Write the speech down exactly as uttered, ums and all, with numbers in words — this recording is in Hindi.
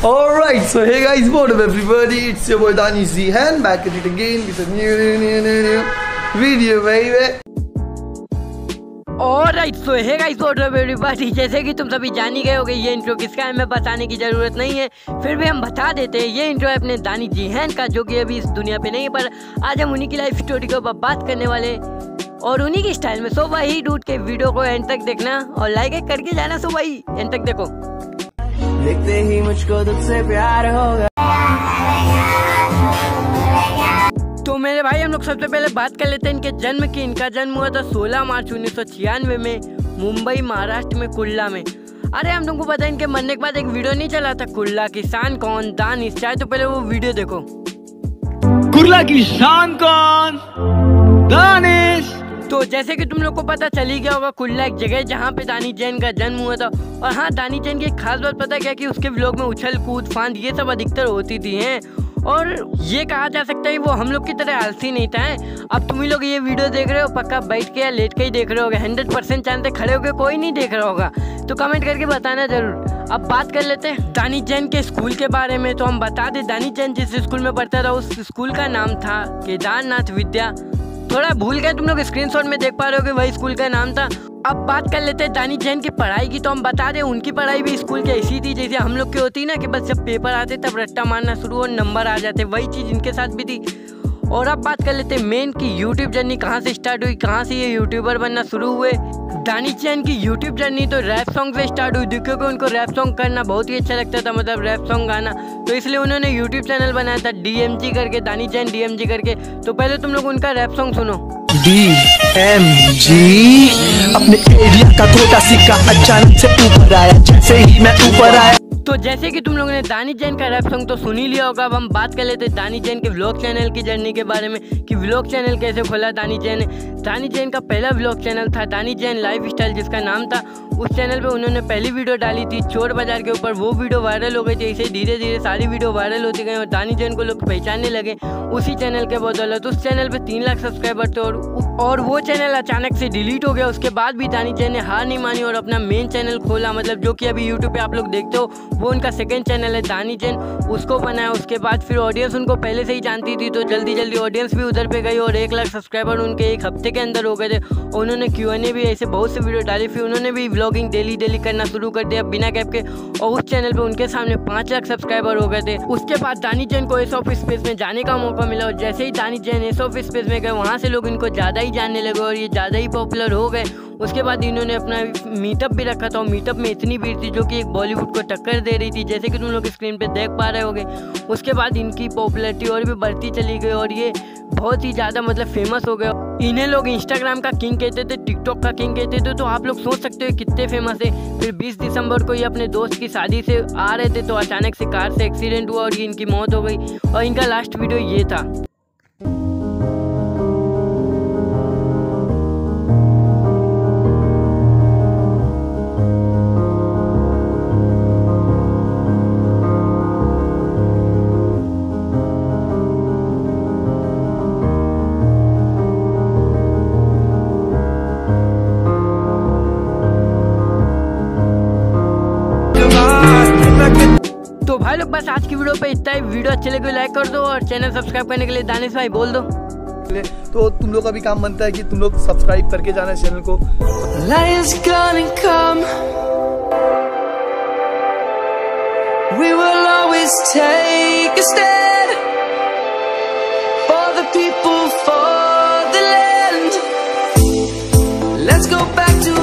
Alright, so hey guys, what up everybody, it's your boy Dani Zihan back at it again with a new, new, new, new, new video baby. Alright, so hey guys, what up everybody, जैसे कि तुम सभी जान ही गए होगे ये इंट्रो किसका है, हमें बताने की ज़रूरत नहीं है, फिर भी हम बता देते हैं। ये इंट्रो है अपने दानी जिहान का, जो कि अभी इस दुनिया पे नहीं है, पर आज हम उन्हीं की लाइफ स्टोरी के ऊपर बात करने वाले और उन्हीं की स्टाइल में। सो भाई डूड के वीडियो को एंड तक देखना और लाइक करके जाना। सो भाई एंड तक देखो, देखते ही मुझको तुझसे प्यार होगा। तो मेरे भाई हम लोग सबसे पहले बात कर लेते हैं इनके जन्म की। इनका जन्म हुआ था सोलह मार्च उन्नीस सौ छियानवे में मुंबई महाराष्ट्र में कुर्ला में। अरे हम तुमको पता है इनके मरने के बाद एक वीडियो नहीं चला था, कुर्ला की शान कौन दानिश, चाहे तो पहले वो वीडियो देखो। कुर्ला की शान कौन दानिश। तो जैसे कि तुम लोग को पता चल ही गया होगा, कुर्ला एक जगह जहाँ पे दानी जैन का जन्म हुआ था। और हाँ, दानी जैन की एक खास बात पता है क्या, कि उसके व्लॉग में उछल कूद फांद ये सब अधिकतर होती थी हैं। और ये कहा जा सकता है वो हम लोग की तरह आलसी नहीं था। अब तुम ही लोग ये वीडियो देख रहे हो, पक्का बैठ के या लेट के ही देख रहे होगे, हंड्रेड परसेंट चांस है खड़े होकर कोई नहीं देख रहा होगा। तो कमेंट करके बताना जरूर। अब बात कर लेते हैं दानी जैन के स्कूल के बारे में। तो हम बता दें, दानी जैन जिस स्कूल में पढ़ता था उस स्कूल का नाम था केदारनाथ विद्या। थोड़ा भूल गए तुम लोग, स्क्रीनशॉट में देख पा रहे हो कि वही स्कूल का नाम था। अब बात कर लेते हैं दानी जैन की पढ़ाई की। तो हम बता दें उनकी पढ़ाई भी स्कूल की ऐसी थी जैसे हम लोग की होती ना, कि बस जब पेपर आते तब रट्टा मारना शुरू और नंबर आ जाते, वही चीज़ इनके साथ भी थी। और अब बात कर लेते हैं मेन की यूट्यूब जर्नी कहाँ से स्टार्ट हुई, कहाँ से ये यूट्यूबर बनना शुरू हुए। दानी जैन की यूट्यूब जर्नी तो रैप सॉन्ग से स्टार्ट हुई, क्योंकि उनको रैप सॉन्ग करना बहुत ही अच्छा लगता था, मतलब रैप सॉन्ग गाना। तो इसलिए उन्होंने यूट्यूब चैनल बनाया था डी एम जी करके, दानी जैन डी एम जी करके। तो पहले तुम लोग उनका रैप सॉन्ग सुनो। डी एम जी अपने एरिया का छोटा सिक्का अचानक से ऊपर आया, जैसे ही मैं ऊपर आया। तो जैसे कि तुम लोगों ने दानी जैन का रैप सॉन्ग तो सुन ही लिया होगा। अब हम बात कर लेते हैं दानी जैन के व्लॉग चैनल की जर्नी के बारे में, कि व्लॉग चैनल कैसे खोला दानी जैन ने। दानी जैन का पहला व्लॉग चैनल था दानी जैन लाइफ स्टाइल, जिसका नाम था। उस चैनल पे उन्होंने पहली वीडियो डाली थी चोर बाजार के ऊपर, वो वीडियो वायरल हो गई थी। ऐसे धीरे धीरे सारी वीडियो वायरल होती गई और दानी जैन को लोग पहचानने लगे उसी चैनल के बदौलत। उस चैनल पे तीन लाख सब्सक्राइबर थे और और वो चैनल अचानक से डिलीट हो गया। उसके बाद भी दानी जैन ने हार नहीं मानी और अपना मेन चैनल खोला, मतलब जो कि अभी यूट्यूब पे आप लोग देखते हो वो उनका सेकंड चैनल है दानी जैन, उसको बनाया। उसके बाद फिर ऑडियंस उनको पहले से ही जानती थी, तो जल्दी जल्दी ऑडियंस भी उधर पे गई और एक लाख सब्सक्राइबर उनके एक हफ्ते के अंदर हो गए थे। उन्होंने क्यू एन ए भी ऐसे बहुत से वीडियो डाली, फिर उन्होंने भी व्लॉगिंग डेली डेली करना शुरू कर दिया बिना गैप के, और उस चैनल पे उनके सामने पाँच लाख सब्सक्राइबर हो गए थे। उसके बाद दानी जैन को एस ऑफ स्पेस में जाने का मौका मिला और जैसे ही दानी जैन एस ऑफ स्पेस में गए, वहाँ से लोग इनको ज़्यादा ही जानने लगे और ये ज़्यादा ही पॉपुलर हो गए। उसके बाद इन्होंने अपना मीटअप भी रखा था और मीटअप में इतनी भीड़ थी जो कि एक बॉलीवुड को टक्कर दे रही थी, जैसे कि तुम लोग स्क्रीन पे देख पा रहे होगे। उसके बाद इनकी पॉपुलैरिटी और भी बढ़ती चली गई और ये बहुत ही ज़्यादा मतलब फेमस हो गए। इन्हें लोग इंस्टाग्राम का किंग कहते थे, टिकटॉक का किंग कहते थे। तो आप लोग सोच सकते हो कितने फेमस है। फिर बीस दिसंबर को ये अपने दोस्त की शादी से आ रहे थे तो अचानक से कार से एक्सीडेंट हुआ और ये इनकी मौत हो गई। और इनका लास्ट वीडियो ये था। तो भाई लोग बस आज की वीडियो पे इतना ही। वीडियो अच्छे लगे लाइक कर दो और चैनल सब्सक्राइब करने के लिए दानिश भाई बोल दो। तो तुम लोग का भी काम बनता है कि तुम लोग सब्सक्राइब करके जाना चैनल को। Lion's gonna come. We will always take a stand for the people, for the land. Let's go back to